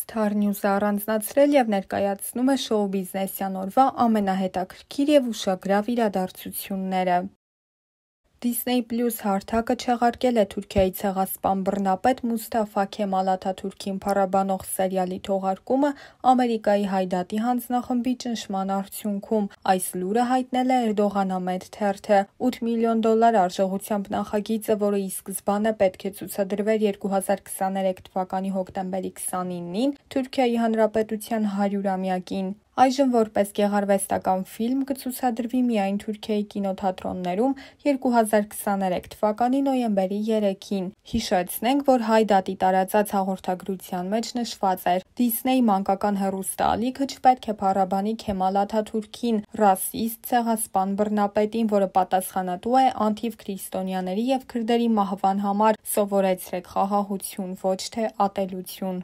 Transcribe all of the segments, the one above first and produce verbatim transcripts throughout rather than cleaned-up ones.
Star News-ը առանձնացրել և ներկայացնում է շոու բիզնեսյան օրվա ամենահետաքրքիր և ուշագրավ իրադարձությունները։ Disney Plus հարթակը չեղարկել է Թուրքիայի ցեղասպան բռնապետ Մուսթաֆա Քեմալ Աթաթուրքին փառաբանող սերիալի թողարկումը Ամերիկայի Հայդատի հանձնախմբի ճնշման արդյունքում։ Այս լուրը հայտնել է Էրդողանամեդ թերթը։ ութ միլիոն դոլար արժողությամբ նախագիծը, որը ի սկզբանե պետք է ցուցադրվեր երկու հազար քսաներեք թվականի հոկտեմբերի քսանինին, Թուրքիայի Հանրապետության հարյուրամյակին։ Այժմ որպես գեղարվեստական ֆիլմ կցուցադրվի միայն Թուրքիայի կինոթատրոններում երկու հազար քսաներեք թվականի նոյեմբերի երեքին։ Հիշեցնենք, որ Հայդատի տարածած հաղորդագրության մեջ նշված էր. Disney մանկական հեռուստաալիքը չպետք է փառաբանի Քեմալ Աթաթուրքին, ռասիստ, ցեղասպան բռնապետին, որը պատասխանատու է անթիվ-քրիստոնյաների և քրդերի մահվան համար, սովորեցրեք խաղաղություն, ոչ թե ատելություն։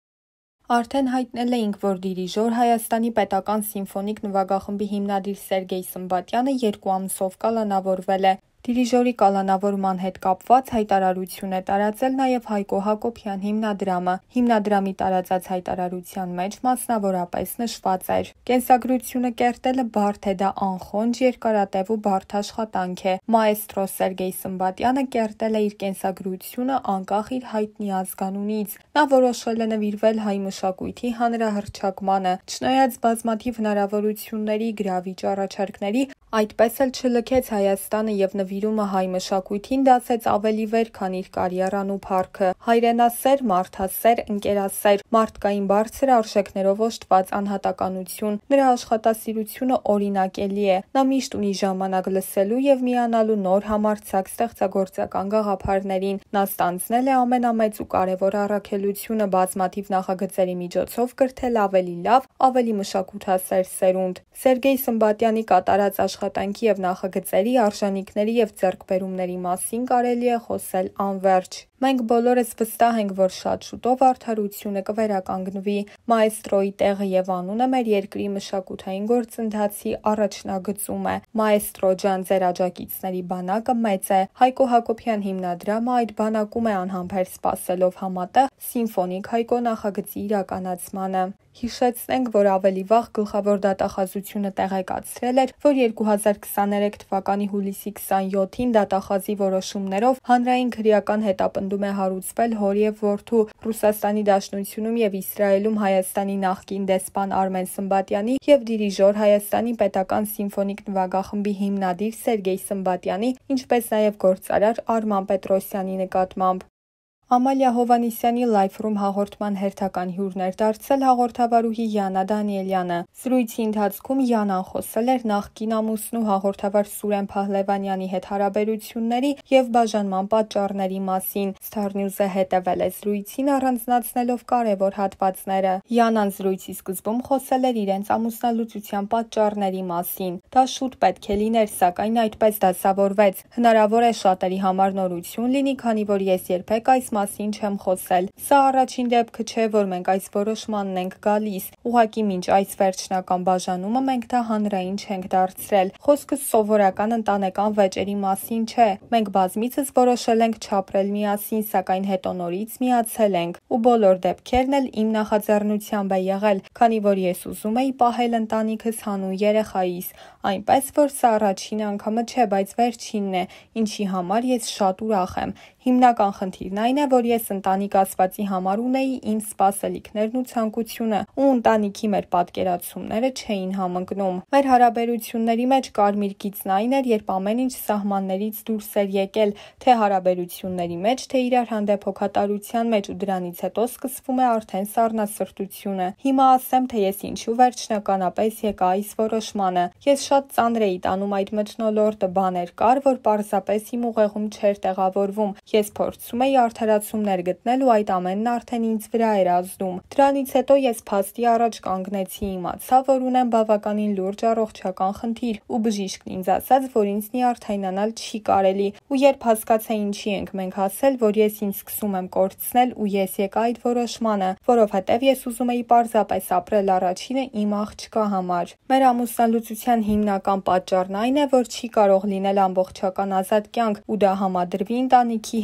Արդեն հայտնել էինք, որ դիրիժոր Հայաստանի պետական սիմֆոնիկ նվագախմբի հիմնադիր Սերգեյ Սմբատյանը երկու ամսով կալանավորվել է։ Դիրիժորի կալանավորման հետ կապված հայտարարություն է տարածել նաև Հայկո Հակոբյան հիմնադրամը։ Հիմնադրամի տարածած հայտարարության մեջ մասնավորապես նշված էր. Կենսագրությունը կերտելը բարդ է, դա անխոնջ, երկարատև ու բարդ աշխատանք է։ Մաեստրո Սերգեյ Սմբատյանը կերտել է իր կենսագրությունը անկախ իր հայտնի ազգանունից։ Նա որոշել է նվիրվել հայ մշակույթի հանրահռչակմանը։ Չնայած բազմաթիվ հնարավորությունների, գրավիչ առաջարկների, այդպես էլ չլքեց Հայաստանը և նվիրումը հայ մշակույթին դասեց ավելի վեր, քան իր կարիերան ու փառքը։ Հայրենասեր, մարդասեր, ընկերասեր, մարդկային բարձր արժեքներով օժտված անհատականություն։ Նրա աշխատասիրությունը օրինակելի է։ Նա միշտ ունի ժամանակ լսելու և միանալու նոր համարձակ ստեղծագործական գաղափարներին։ Նա ստանձնել է ամենամեծ ու կարևոր առաքելությունը բազմաթիվ նախագծերի միջոցով կրթել ավելի լավ, ավելի մշակութասեր սերունդ։ Սերգեյ Սմբատյանի կատարած աշխատանքի և նախագծերի, արժանինքների և ձեռքբերումների մասին կարելի է խոսել անվերջ։ Մենք բոլորս վստահ ենք, որ շատ շուտով արդարությունը կվերականգնվի։ Մաեստրոյի տեղը և անունը մեր երկրի մշակութային գործընթացի առաջնագծում է։ Մաեստրո ջան, ձեր աջակիցների բանակը մեծ է։ Հայկո Հակոբյան հիմնադրամը այդ բանակում է անհամբեր սպասելով համատեղ սիմֆոնիկ Հայկո նախագծի իրականացմանը։ Հիշեցնենք, որ ավելի վաղ Գլխավոր դատախազությունը տեղեկացրել էր, որ երկու հազար քսաներեք թվականի հուլիսի քսանյոթին դատախազի որոշումներով հանրային քրեական հետապնդում է հարուցվել հոր և որդու Ռուսաստանի Դաշնությունում և Իսրայելում Հայաստանի նախկին դեսպան Արմեն Սմբատյանի և դիրիժոր Հայաստանի պետական սիմֆոնիկ նվագախմբի հիմնադիր Սերգեյ Սմբատյանի, ինչպես նաև գործարար Արման Պետրոսյանի նկատմամբ։ Ամալիա Հովհաննիսյանի Life-room հաղորդման հերթական հյուրն էր դարձել հաղորդավարուհի Յանա Դանիելյանը։ Զրույցի ընթացքում Յանան խոսել էր նախկին ամուսնու հաղորդավար Սուրեն Փահլևանյանի հետ հարաբերությունների և բաժանման պատճառների մասին։ Star News-ը հետևել է զրույցին, առանձնացնելով կարևոր հատվածները։ Յանան զրույցի սկզբում խոսել էր իրենց ամուսնալուծության պատճառների մասին։ Դա շուտ պետք է լիներ, սակայն այդպես դասավորվեց։ Հնարավոր է շատերի համար նորություն լինի, քանի որ ես երբեք այս մասին չեմ խոսել։ Սա առաջին դեպքը չէ, որ մենք այս որոշմանն ենք գալիս։ Ուղղակի մինչ այս վերջնական բաժանումը մենք դա հանրային չենք դարձրել։ Խոսքը սովորական ընտանեկան վեճերի մասին չէ։ Մենք բազմիցս որոշել ենք չապրել միասին, սակայն հետո նորից միացել ենք։ Ու բոլոր դեպքերն էլ իմ նախաձեռնությամբ է եղել, քանի որ ես ուզում էի պահել ընտանիքս հանուն երեխայիս։ Այնպես որ սա առաջին անգամը չէ, բայց վերջինն է, ինչի համար ես շատ ուրախ եմ։ Հիմնական խնդիրն այն է, որ ես ընտանիք ասվածի համար ունեի իմ սպասելիքներն ու ցանկությունը, ու ընտանիքի մեր պատկերացումները չէին համընկնում։ Մեր հարաբերությունների մեջ կարմիր գիծն այն էր, երբ ամեն ինչ սահմաններից դուրս էր եկել, թե հարաբերությունների մեջ, թե իրար հանդեպ հոգատարության մեջ, ու դրանից հետո սկսվում է արդեն սառնասրտությունը։ Հիմա ասեմ, թե ես ինչու վերջնականապես եկա այս որոշմանը։ Ես շատ ծանր էի տանում այդ մթնոլորտը, բաներ կար, որ պարզապես իմ ուղեղում չէր տեղավորվում։ Ես փորձում էի արդարացումներ գտնել ու այդ ամենն արդեն ինձ վրա էր ազդում։ Դրանից հետո ես փաստի առաջ կանգնեցի, իմացա, որ ունեմ բավականին լուրջ առողջական խնդիր, ու բժիշկն ինձ ասաց, որ ինձ նյարդայնանալ չի կարելի։ Ու երբ հասկացա ինչի ենք մենք հասել, որ ես ինձ սկսում եմ կորցնել, ու ես եկա այդ որոշմանը, որովհետև ես ուզում էի պարզապես ապրել առաջինը իմ աղջկա համար։ Մեր ամուսնալուծության հիմնական պատճառն այն է, որ չի կարող լինել ամբողջական ազատ կյանք, ու դա համադրվի ընտանիքի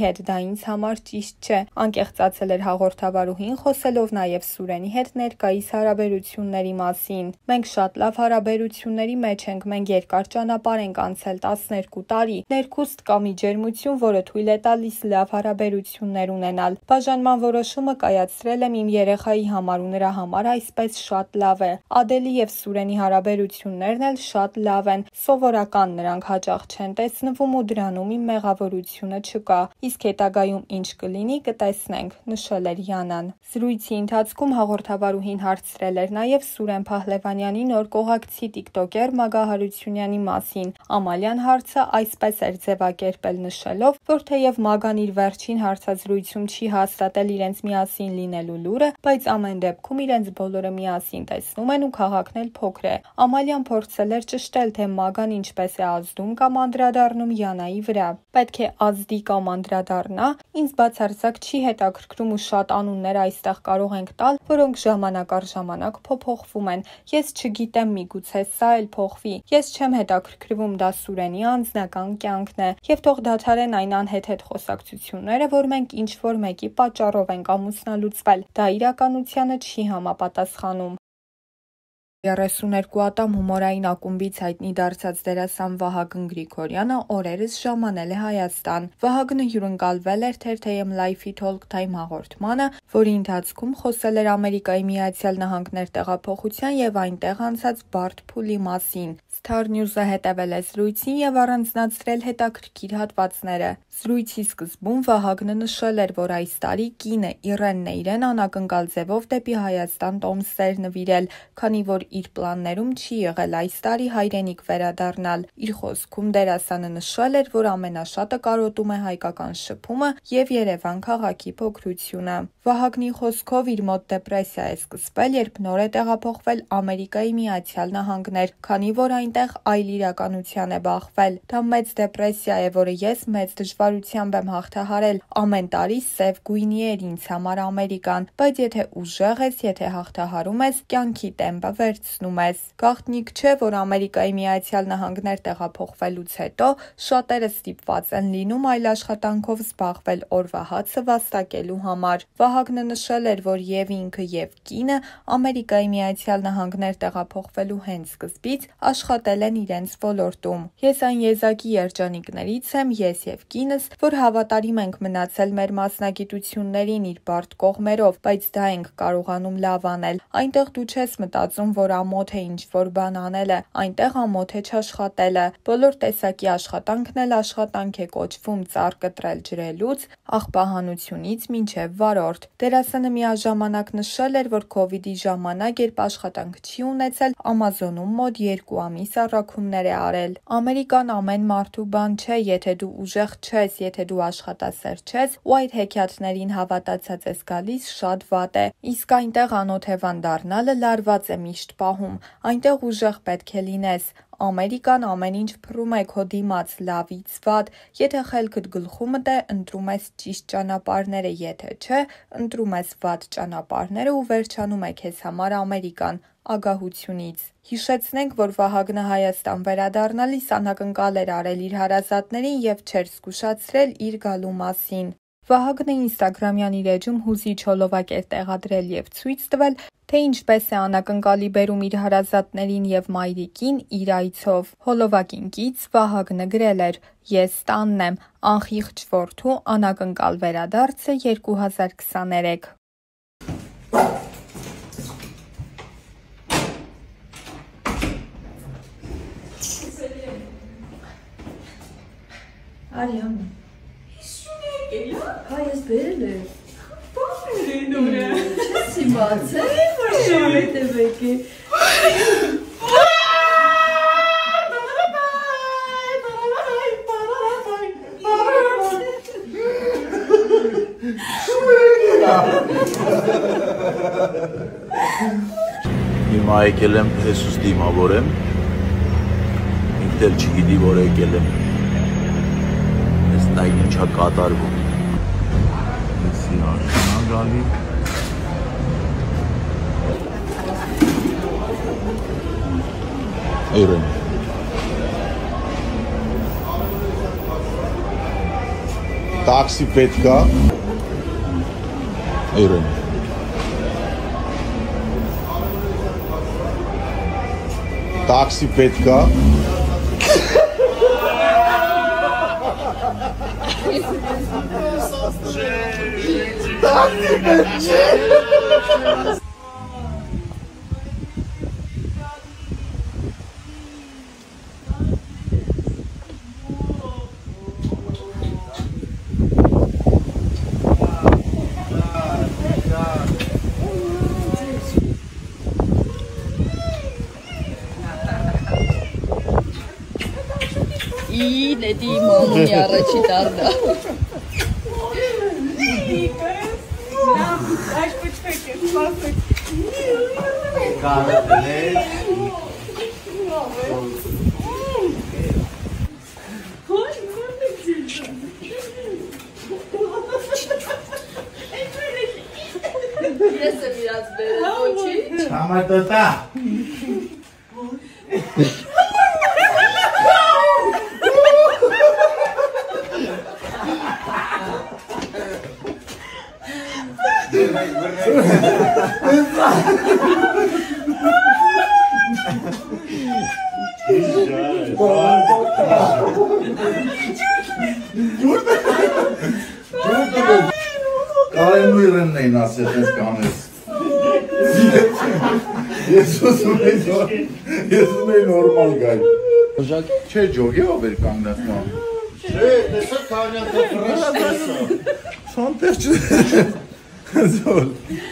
հետ, դա ինձ համար ճիշտ չէ, անկեղծացել էր հաղորդավարուհին, խոսելով նաև Սուրենի հետ ներկայիս հարաբերությունների մասին։ Մենք շատ լավ հարաբերությունների մեջ ենք, մենք երկար ճանապարհ ենք անցել, տասներկու տարի։ Ներքուստ կա մի ջերմություն, որը թույլ է տալիս լավ հարաբերություններ ունենալ։ Բաժանման որոշումը կայացրել եմ իմ երեխայի համար ու նրա համար այսպես շատ լավ է։ Ադելի և Սուրենի հարաբերություններն էլ շատ լավ են, սովորական, նրանք հաճախ չեն տեսնվում ու դրանում իմ մեղավորությունը չկա, իսկ հետագայում ինչ կլինի կտեսնենք, նշել էր Յանան։ Զրույցի ընթացքում հաղորդավարուհին հարցրել էր նաև Սուրեն Փահլևանյանի նոր կողակցի տիկտոկեր Մագա Հարությունյանի մասին։ Ամալյան հարցը այսպես էր ձևակերպել, նշելով, որ թեև Մագան իր վերջին հարցազրույցում չի հաստատել իրենց միասին լինելու լուրը, բայց ամեն դեպքում իրենց բոլորը միասին տեսնում են ու քաղաքն էլ փոքր է։ Ամալյան փորձել էր ճշտել, թե Մագան ինչպես է ազդում կամ անդրադառնում Յանայի վրա։ Պետք է ազդի կամ անդրադառնա, ինձ բացարձակ չի հետաքրքրում ու շատ անուններ այստեղ կարող ենք տալ, որոնք ժամանակ առ ժամանակ փոփոխվում են։ Ես չգիտեմ, միգուցե սա էլ փոխվի։ Ես չեմ հետաքրքրվում, դա Սուրենի անձնական կյանքն է, եւ թող դադարեն այն անհեթեթ խոսակցությունները, որ մենք ինչ-որ մեկի պատճառով ենք ամուսնալուծվել։ Դա իրականությանը չի համապատասխանում։ երեսուներկու ատամ հումորային ակումբից հայտնի դարձած դերասան Վահագն Գրիգորյանը օրերս ժամանել է Հայաստան։ Վահագնը հյուրընկալվել էր Թերթեյեմ Լայֆի Թոլք Թայմ հաղորդմանը, որի ընթացքում խոսել էր Ամերիկայի Միացյալ Նահանգներ տեղափոխության եւ այնտեղ անցած բարդ փուլի մասին։ Star News-ը հետևել է զրույցին եւ առանձնացրել հետաքրքիր հատվածները։ Զրույցի սկզբում Վահագնը նշել էր, որ այս տարի կինը Իրենն է իրեն անակնկալ ձևով դեպի Հայաստան տոմսեր նվիրել, քանի որ իր պլաններում չի եղել այս տարի հայրենիք վերադառնալ։ Իր խոսքում դերասանը նշել էր, որ ամենաշատը կարոտում է հայկական շփումը եւ Երևան քաղաքի փոքրությունը։ Վահագնի խոսքով իր մոտ դեպրեսիա է սկսվել, երբ նոր է տեղափոխվել Ամերիկայի Միացյալ Նահանգներ, քանի որ այնտեղ այլ իրականության է բախվել։ Դա մեծ դեպրեսիա է, որը ես մեծ դժվարությամբ եմ հաղթահարել։ Ամեն տարի սև գույնի էր ինձ համար Ամերիկան, բայց եթե ուժեղ ես, եթե հաղթահարում ես, կյանքի տեմպը վերցնում ես։ Գաղտնիք չէ, որ Ամերիկայի Միացյալ Նահանգներ տեղափոխվելուց հետո շատերը ստիպված են լինում այլ աշխատանքով զբաղվել օրվա հացը վաստակելու համար։ Վահագնը նշել էր, որ եւ ինքը եւ կինը Ամերիկայի Միացյալ Նահանգներ տեղափոխվելու հենց սկզբից աշխատել են իրենց ոլորտում։ Ես այն եզակի երջանիկներից եմ, ես եւ կինս, որ հավատարիմ ենք մնացել մեր մասնագիտություններին իր բարդ կողմերով, բայց դա ենք կարողանում լավ անել։ Այնտեղ դու չես մտածում, որ ամոթ է ինչ-որ բան անելը, այնտեղ ամոթ է չաշխատելը։ Բոլոր տեսակի աշխատանքն էլ աշխատանք է կոչվում, ծառ կտրել ջրելուց, աղբահանությունից մինչև վարորդ։ Դերասանը միաժամանակ նշել էր, որ Քովիդի ժամանակ, երբ աշխատանք չի ունեցել, Ամազոնում մոտ երկու ամիս առաքումներ է արել։ Ամերիկան ամեն մարդու բան չէ, եթե դու ուժեղ չես, եթե դու աշխատասեր չես ու այդ հեքիաթներին հավատացած ես գալիս, շատ վատ է։ Իսկ այնտեղ անօթևան դառնալը լարված է միշտ պահում, այնտեղ ուժեղ պետք է լինես։ Ամերիկան ամեն ինչ փռում է քո դիմաց, լավից վատ, եթե խելքդ գլխումդ է, ընտրում ես ճիշտ ճանապարհները, եթե չէ, ընտրում ես վատ ճանապարհները ու վերջանում է քեզ համար Ամերիկան ագահությունից։ Հիշեցնենք, որ Վահագնը Հայաստան վերադառնալիս անակնկալ էր արել իր հարազատներին եւ չէր զգուշացրել իր գալու մասին։ Վահագնը ինստագրամյան իր էջում հուզիչ հոլովակ էր տեղադրել եւ ցույց տվել, թե ինչպես է անակնկալի բերում իր հարազատներին եւ մայրիկին իր այցով։ Հոլովակին կից Վահագնը գրել էր. «Ես տանն եմ, անխիղճ որդու անակնկալ վերադարձը երկու հազար քսաներեք»։ Արիան Հայ ես բերել է Բավերին օրը Չես իմացել, որ շարետ է բեկի Հիմա եկել եմ Հեսուս դիմավորեմ, ինքն էլ չգիտի, որ եկել եմ, ես նա ինչա կատարվում, եսի աշնա գալի, Իրեն, Տաքսի պետք է։ Իրեն։ Տաքսի պետք է։ Տաքսի պետք է։ İyi dediğim onun yarıcı darda. Yese biraz böyle koçi. Tamam tata. Կարենու իրենն էին ասել, ես կանես։ Ես ունեի նորմալ գայ։ Չէ ջոգի ով էր կանգնած մամ։ Չէ, տեսա կանյակը ֆրեշ տեսա։ Սանտեղ չդե։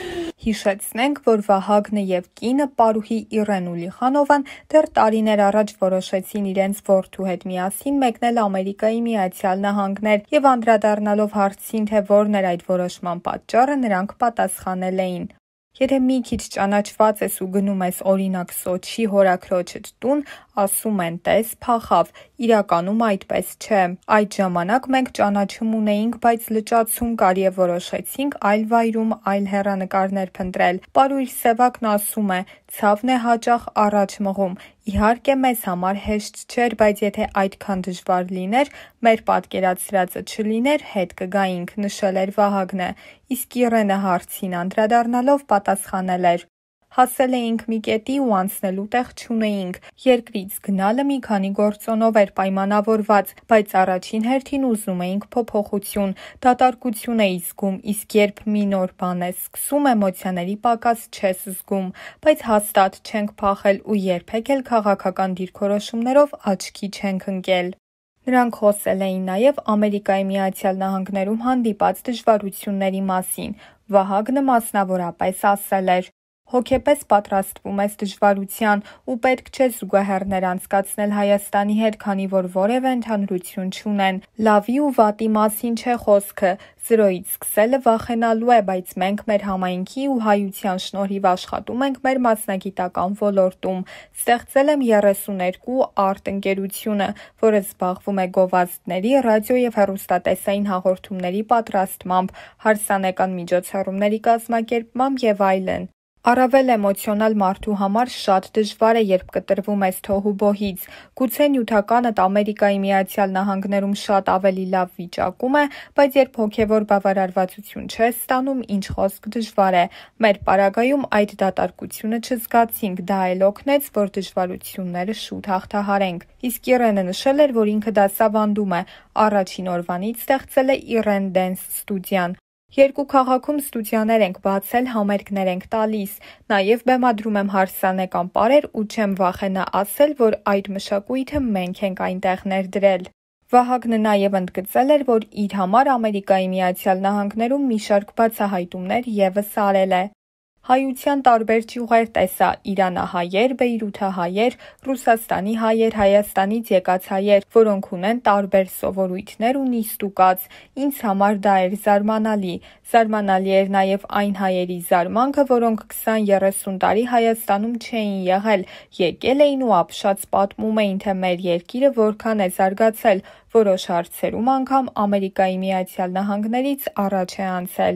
Հիշեցնենք, որ Վահագնը և կինը պարուհի Իրեն Ուլիխանովան դեռ տարիներ առաջ որոշեցին իրենց որդու հետ միասին մեկնել Ամերիկայի Միացյալ Նահանգներ և անդրադառնալով հարցին, թե որն էր այդ որոշման պատճառը, նրանք պատասխանել էին. Եթե մի քիչ ճանաչված ես ու գնում ես օրինակ Սոչի հորաքրոջդ տուն, ասում են տես փախավ, իրականում այդպես չէ։ Այդ ժամանակ մենք ճանաչում ունեինք, բայց լճացում կար և որոշեցինք այլ վայրում այլ հեռանկարներ փնտրել։ Պարույր Սևակն ասում է, ցավն է հաճախ առաջ մղում։ Իհարկե մեզ համար հեշտ չէր, բայց եթե այդքան դժվար լիներ, մեր պատկերացրածը չլիներ, հետ կգայինք, նշել էր Վահագնը, իսկ Իրենը հարցին անդրադառնալով պատասխանել էր. Հասել էինք մի կետի ու անցնելու տեղ չունեինք, երկրից գնալը մի քանի գործոնով էր պայմանավորված, բայց առաջին հերթին ուզում էինք փոփոխություն, դատարկություն էի զգում, իսկ երբ մի նոր բան ես սկսում, էմոցիաների պակաս չես զգում, բայց հաստատ չենք փախել ու երբեք էլ քաղաքական դիրքորոշումներով աչքի չենք ընկել։ Նրանք խոսել էին նաև Ամերիկայի Միացյալ Նահանգներում հանդիպած դժվարությունների մասին։ Վահագնը մասնավորապես ասել էր. Հոգեպես պատրաստվում ես դժվարության ու պետք չէ զուգահեռներ անցկացնել Հայաստանի հետ, քանի որ որևէ ընդհանրություն չունեն։ Լավի ու վատի մասին չէ խոսքը, զրոյից սկսելը վախենալու է, բայց մենք մեր համայնքի ու հայության շնորհիվ աշխատում ենք մեր մասնագիտական ոլորտում։ Ստեղծել եմ երեսուներկու արտ-ընկերությունը, որը զբաղվում է գովազդների, ռադիո և հեռուստատեսային հաղորդումների պատրաստմամբ, հարսանեկան միջոցառումների կազմակերպմամբ և այլն։ Առավել էմոցիոնալ մարդու համար շատ դժվար է, երբ կտրվում ես թոհուբոհից։ Գուցե նյութականդ Ամերիկայի Միացյալ Նահանգներում շատ ավելի լավ վիճակում է, բայց երբ հոգևոր բավարարվածություն չես ստանում, ինչ խոսք դժվար է։ Մեր պարագայում այդ դատարկությունը չզգացինք, դա էլ օգնեց, որ դժվարությունները շուտ հաղթահարենք։ Իսկ Իրենը նշել էր, որ ինքը դասավանդում է, առաջին օրվանից ստեղծել է Իրեն Դենս ստուդիան։ Երկու քաղաքում ստուդիաներ ենք բացել, համերգներ ենք տալիս, նաև բեմադրում եմ հարսանեկան պարեր ու չեմ վախենա ասել, որ այդ մշակույթը մենք ենք այնտեղ ներդրել։ Վահագնը նաև ընդգծել էր, որ իր համար Ամերիկայի Միացյալ Նահանգներում մի շարք բացահայտումներ ևս արել է։ Հայության տարբեր ճյուղեր տեսա՝ իրանահայեր, բեյրութահայեր, Ռուսաստանի հայեր, Հայաստանից եկած հայեր, որոնք ունեն տարբեր սովորույթներ ու նիստուկած։ Ինձ համար դա էր զարմանալի։ Զարմանալի էր նաև այն հայերի զարմանքը, որոնք քսան-երեսուն տարի Հայաստանում չէին եղել, եկել էին ու ապշած պատմում էին, թե մեր երկիրը որքան է զարգացել, որոշ հարցերում անգամ Ամերիկայի Միացյալ Նահանգներից առաջ է անցել։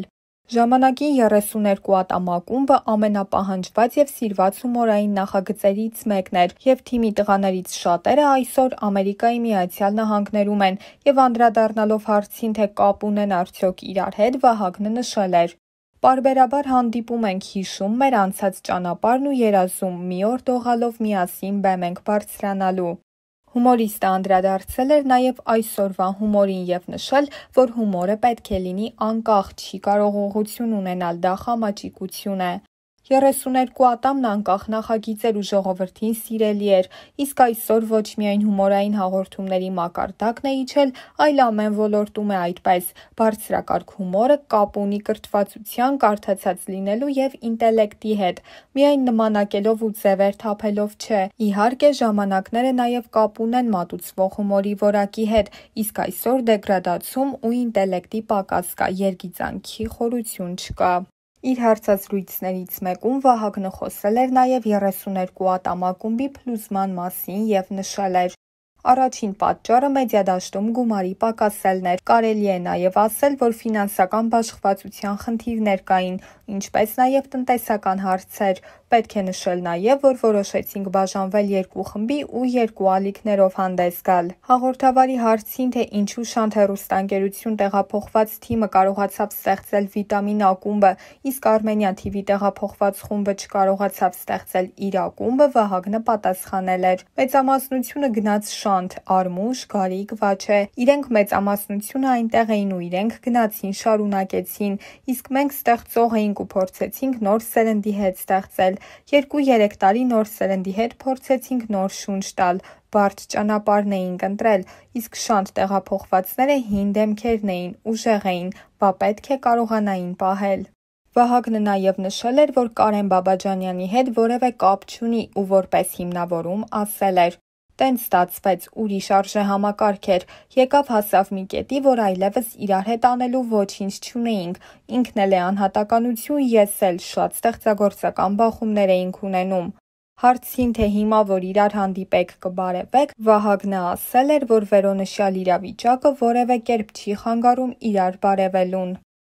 Ժամանակի երեսուներկու ատամակումբը ամենապահանջված եւ սիրված հումորային նախագծերից մեկն էր, եւ թիմի տղաներից շատերը այսօր Ամերիկայի Միացյալ Նահանգներում են, եւ անդրադառնալով հարցին, թե կապ ունեն արդյոք իրար հետ, Վահագնը նշել էր. «Պարբերաբար հանդիպում ենք, հիշում մեր անցած ճանապարհն ու երազում մի օր դողալով միասին բեմ ենք բարձրանալու»։ Հումորիստը անդրադարձել էր նաև այսօրվա հումորին եւ նշել, որ հումորը պետք է լինի անկախ, չի կարող ուղղություն ունենալ, դա խամաճիկություն է։ երեսուներկու ատամն անկախ նախագիծ էր ու ժողովրդին սիրելի էր, իսկ այսօր ոչ միայն հումորային հաղորդումների մակարդակն է իջել, այլ ամեն ոլորտում է այդպես։ Բարձրակարգ հումորը կապ ունի կրթվածության, կարդացած լինելու եւ ինտելեկտի հետ, միայն նմանակելով ու ձևեր թափելով չէ։ Իհարկե, ժամանակները նաեւ կապ ունեն մատուցվող հումորի որակի հետ, իսկ այսօր դեգրադացում ու ինտելեկտի պակաս կա, երգիծանքի խորություն չկա։ Իր հարցազրույցներից մեկում Վահագնը խոսել էր նաև երեսուներկու ատամակումբի փլուզման մասին եւ նշել էր. «Առաջին պատճառը մեդիադաշտում գումարի պակասելն էր, կարելի է նաև ասել, որ ֆինանսական բաշխվածության խնդիրներ կային, ինչպես նաև տնտեսական հարցեր։ Պետք է նշել նաև, որ որոշեցինք բաժանվել երկու խմբի ու երկու ալիքներով հանդես գալ»։ Հաղորդավարի հարցին, թե ինչու Շանթ հեռուստաընկերություն տեղափոխված թիմը կարողացավ ստեղծել Վիտամին ակումբը, իսկ Armenian T V տեղափոխված խումբը չկարողացավ ստեղծել իր ակումբը, Վահագնը պատասխանել էր. «Մեծամասնությունը գնաց Շանթ, Արմուշ, Գարիկ, Վաչե, իրենք մեծամասնությունը այնտեղ էին ու իրենք գնացին, շարունակեցին, իսկ մենք ստեղծող էինք ու փորձեցինք նոր սերնդի հետ ստեղծել։ Երկու-երեք տարի նոր սերնդի հետ փորձեցինք նոր շունչ տալ, բարդ ճանապարհն էինք ընտրել, իսկ Շանթ տեղափոխվածները հին դեմքերն էին, ուժեղ էին, բա պետք է կարողանային պահել»։ Վահագնը նաև նշել էր, որ Կարեն Բաբաջանյանի հետ որևէ կապ չունի ու որպես հիմնավորում ասել էր. «Տենց ստացվեց, ուրիշ արժեհամակարգ էր, եկավ հասավ մի կետի, որ այլևս իրար հետ անելու ոչինչ չունեինք, ինքն էլ է անհատականություն, ես էլ, շատ ստեղծագործական բախումներ էինք ունենում»։ Հարցին, թե հիմա, որ իրար հանդիպեք, կբարևեք, Վահագնը ասել էր, որ վերոնշյալ իրավիճակը որևէ կերպ չի խանգարում իրար բարևելուն։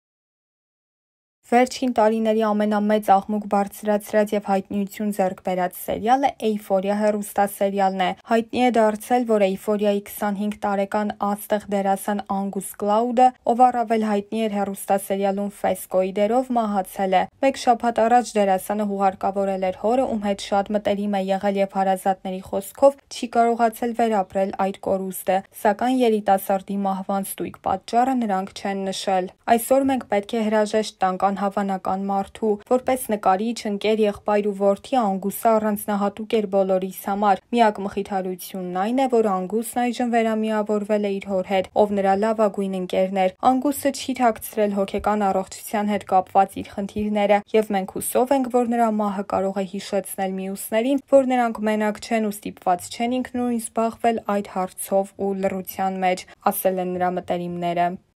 Վերջին տարիների ամենամեծ աղմուկ բարձրացրած եւ հայտնիություն ձեռք բերած սերիալը Էյֆորիա հեռուստասերիալն է։ Հայտնի է դարձել, որ Էյֆորիայի քսանհինգ տարեկան աստղ դերասան Անգուս Կլաուդը, ով առավել հայտնի էր հեռուստասերիալում Ֆեսկոյի դերով, մահացել է։ Մեկ շաբաթ առաջ դերասանը հուղարկավորել էր հորը, ում հետ շատ մտերիմ է եղել եւ հարազատների խոսքով չի կարողացել վերապրել այդ կորուստը, սակայն երիտասարդի մահվան ստույգ պատճառը նրանք չեն նշել։ Այսօր մենք պետք է հրաժեշտ տանք անհավանական մարդու, որպես նկարիչ, ընկեր, եղբայր ու որդի Անգուսը առանձնահատուկ էր բոլորիս համար։ Միակ մխիթարությունն այն է, որ Անգուսն այժմ վերամիավորվել է իր հոր հետ, ով նրա լավագույն ընկերն էր։ Անգուսը չի թաքցրել հոգեկան առողջության հետ կապված իր խնդիրները, եւ մենք հուսով ենք, որ նրա մահը կարող է հիշեցնել մյուսներին, որ նրանք մենակ չեն ու ստիպված չեն ինքնուրույն զբաղվել այդ հարցով ու լռության մեջ, ասել են նրա մտերիմները։